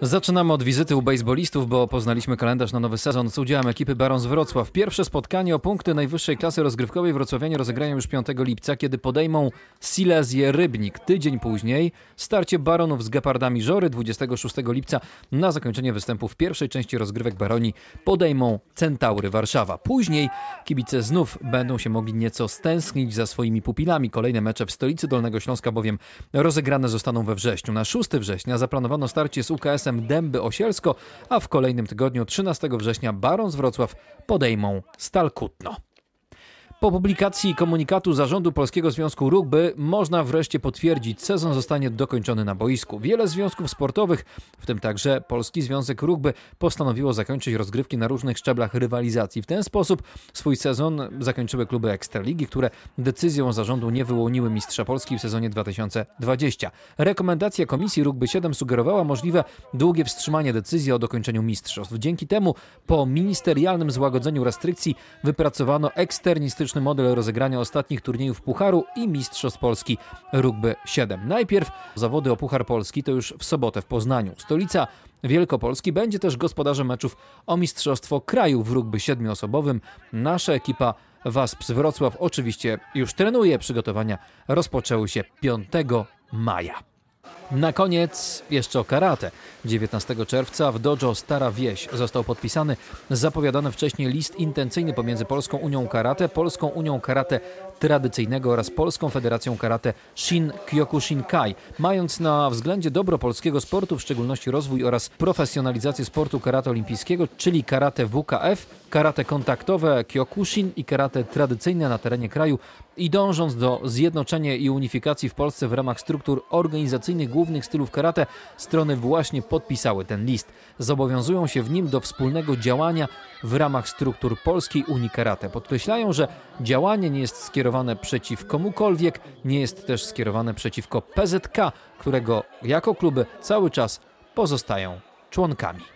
Zaczynamy od wizyty u bejsbolistów, bo poznaliśmy kalendarz na nowy sezon z udziałem ekipy Barons Wrocław. Pierwsze spotkanie o punkty najwyższej klasy rozgrywkowej wrocławianie rozegrają już 5 lipca, kiedy podejmą Silesię Rybnik. Tydzień później starcie Baronów z Gepardami Żory. 26 lipca na zakończenie występu w pierwszej części rozgrywek Baroni podejmą Centaury Warszawa. Później kibice znów będą się mogli nieco stęsknić za swoimi pupilami. Kolejne mecze w stolicy Dolnego Śląska bowiem rozegrane zostaną we wrześniu. Na 6 września zaplanowano starcie z UKS-em Dęby Osielsko, a w kolejnym tygodniu 13 września Barons Wrocław podejmą Stal Kutno. Po publikacji komunikatu Zarządu Polskiego Związku Rugby można wreszcie potwierdzić, sezon zostanie dokończony na boisku. Wiele związków sportowych, w tym także Polski Związek Rugby, postanowiło zakończyć rozgrywki na różnych szczeblach rywalizacji. W ten sposób swój sezon zakończyły kluby Ekstraligi, które decyzją zarządu nie wyłoniły mistrza Polski w sezonie 2020. Rekomendacja Komisji Rugby 7 sugerowała możliwe długie wstrzymanie decyzji o dokończeniu mistrzostw. Dzięki temu po ministerialnym złagodzeniu restrykcji wypracowano eksternistyczny model rozegrania ostatnich turniejów Pucharu i Mistrzostw Polski Rugby 7. Najpierw zawody o Puchar Polski to już w sobotę w Poznaniu. Stolica Wielkopolski będzie też gospodarzem meczów o Mistrzostwo Kraju w rugby 7-osobowym. Nasza ekipa Wasp z Wrocław oczywiście już trenuje. Przygotowania rozpoczęły się 5 maja. Na koniec jeszcze o karate. 19 czerwca w dojo Stara Wieś został podpisany zapowiadany wcześniej list intencyjny pomiędzy Polską Unią Karate, Polską Unią Karate Tradycyjnego oraz Polską Federacją Karate Shin Kyokushinkai. Mając na względzie dobro polskiego sportu, w szczególności rozwój oraz profesjonalizację sportu karate olimpijskiego, czyli karate WKF, karate kontaktowe Kyokushin i karate tradycyjne na terenie kraju i dążąc do zjednoczenia i unifikacji w Polsce w ramach struktur organizacyjnych głównych stylów karate, strony właśnie podpisały ten list. Zobowiązują się w nim do wspólnego działania w ramach struktur Polskiej Unii Karate. Podkreślają, że działanie nie jest skierowane przeciw komukolwiek, nie jest też skierowane przeciwko PZK, którego jako kluby cały czas pozostają członkami.